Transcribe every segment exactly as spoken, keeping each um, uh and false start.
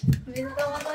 おめでとうございます。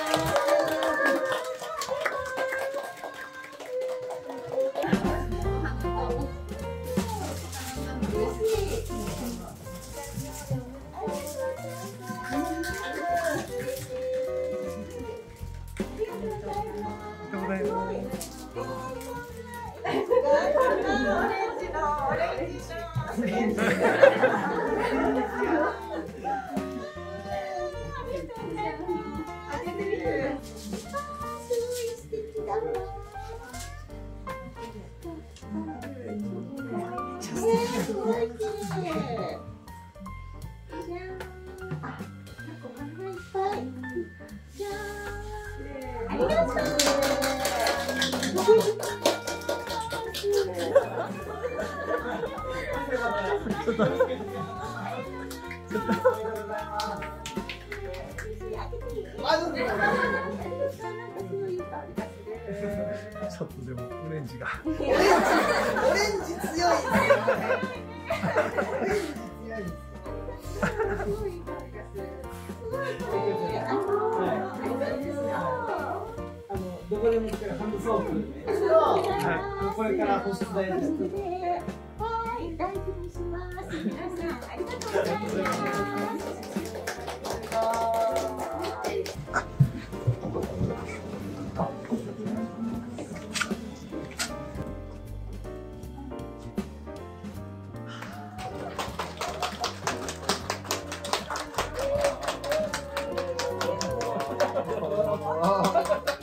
ちょっとでもオレンジがオレンジ、オレンジ強いですよね。オレンジ強いです。すごい香りがする。あのどこでも使えるハンドソープと、これから保湿剤です。はい、大事にします。皆さんありがとうございます。あ